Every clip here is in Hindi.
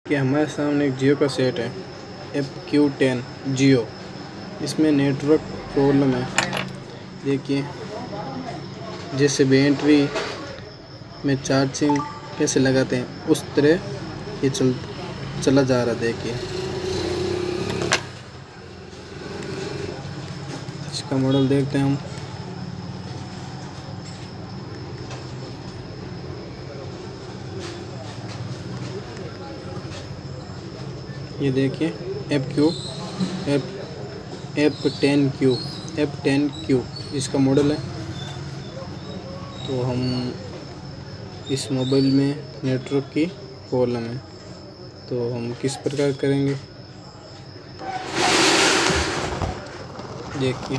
कि हमारे सामने एक जियो का सेट है FQ10 जियो। इसमें नेटवर्क प्रॉब्लम है। देखिए, जैसे बैटरी में चार्जिंग कैसे लगाते हैं उस तरह ये चला जा रहा। देखिए, इसका मॉडल देखते हैं हम। ये देखिए F10Q इसका मॉडल है। तो हम इस मोबाइल में नेटवर्क की प्रॉब्लम है, तो हम किस प्रकार करेंगे देखिए।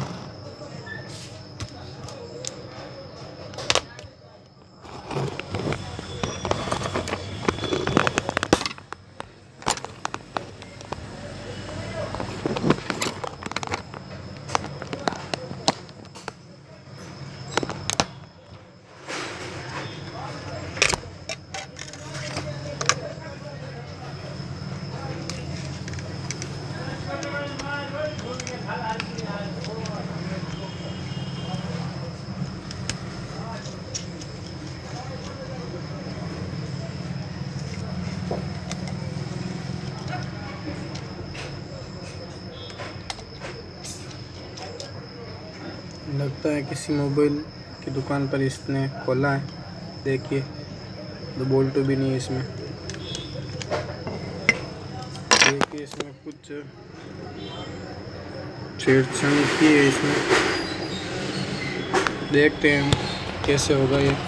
लगता है किसी मोबाइल की दुकान पर इसने खोला है। देखिए, तो बोल्ट भी नहीं है इसमें। देखिए, इसमें कुछ छेड़छाड़ की है इसमें। देखते हैं हम कैसे होगा ये।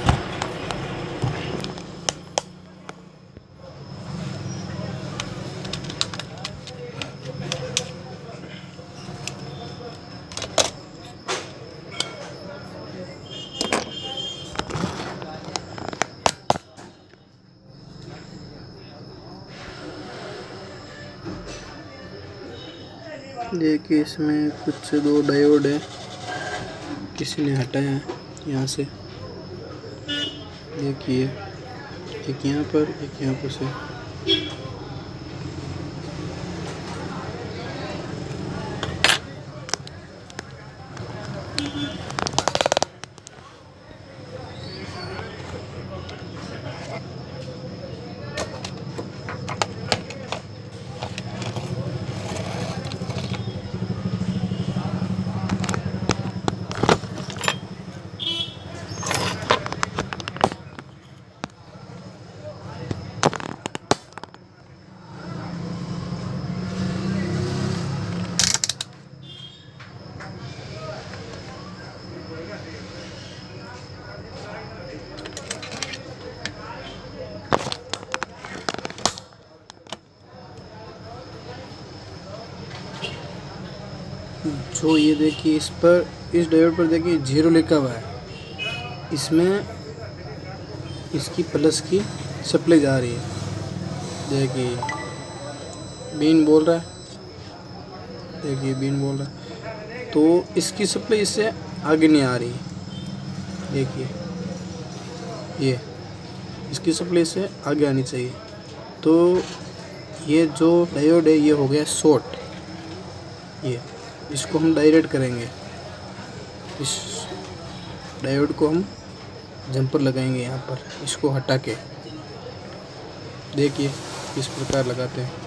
देखिए, इसमें कुछ 2 डायोड है, किसी ने हटाया है यहाँ से। देखिए, एक यहाँ पर, एक यहाँ पर से। जो ये देखिए, इस डायोड पर देखिए 0 लिखा हुआ है। इसमें इसकी प्लस की सप्लाई जा रही है। देखिए, बीन बोल रहा है। देखिए, बीन बोल रहा है, तो इसकी सप्लाई इससे आगे नहीं आ रही। देखिए, ये इसकी सप्लाई से आगे आनी चाहिए। तो ये जो डायोड है ये हो गया शॉर्ट। ये इसको हम डायरेक्ट करेंगे। इस डायोड को हम जंपर लगाएंगे यहाँ पर, इसको हटा के। देखिए किस प्रकार लगाते हैं।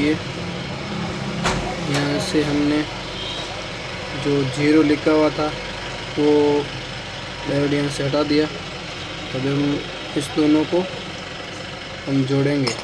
देखिए यहाँ से हमने जो 0 लिखा हुआ था वो डायोड यहाँ से हटा दिया। अब हम इस दोनों को हम जोड़ेंगे।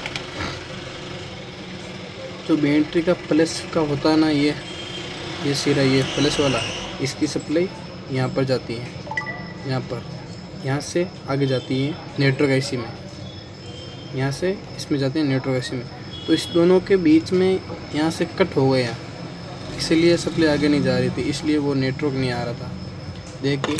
जो बैटरी का प्लस का होता है ना, ये सिरा, ये प्लस वाला, इसकी सप्लाई यहाँ पर जाती है, यहाँ से आगे जाती है नेटवर्क आईसी में, यहाँ से इसमें जाते हैं नेटवर्क आईसी में। तो इस दोनों के बीच में यहाँ से कट हो गया, इसीलिए सप्लाई आगे नहीं जा रही थी, इसलिए वो नेटवर्क नहीं आ रहा था। देखिए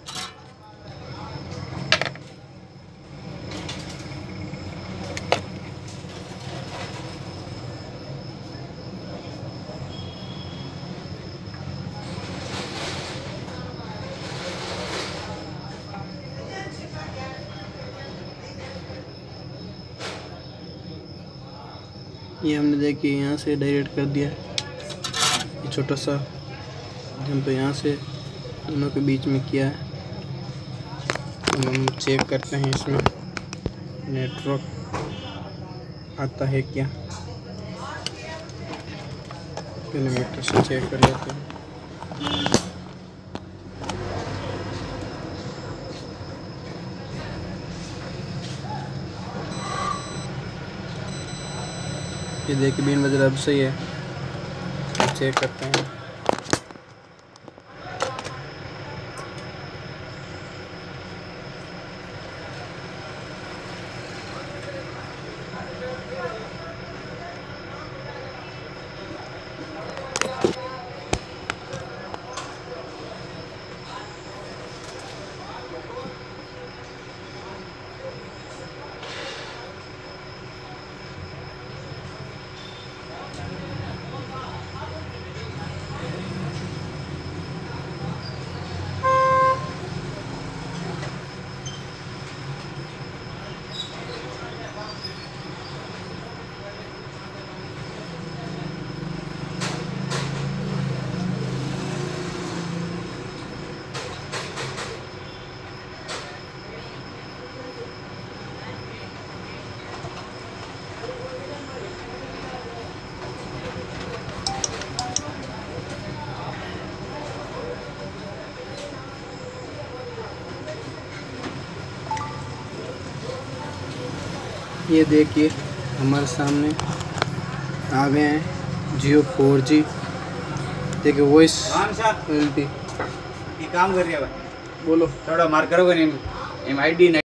ये हमने देखिए यहाँ से डायरेक्ट कर दिया, ये छोटा सा जंप यहाँ से दोनों के बीच में किया है। हम चेक करते हैं इसमें नेटवर्क आता है क्या, पहले मीटर से चेक कर लेते हैं। ये देखिए 20 बज रहा, अब सही है, चेक करते हैं। ये देखिए हमारे सामने आ गए हैं जियो 4G। देखिए वॉइस क्वालिटी ये काम कर रही है भाई, बोलो थोड़ा मार करोगे नहीं, MID